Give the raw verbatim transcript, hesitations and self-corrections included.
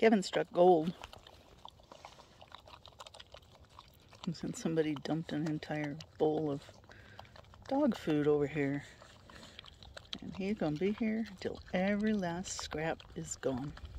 Kevin struck gold. Since somebody dumped an entire bowl of dog food over here. And he's gonna be here until every last scrap is gone.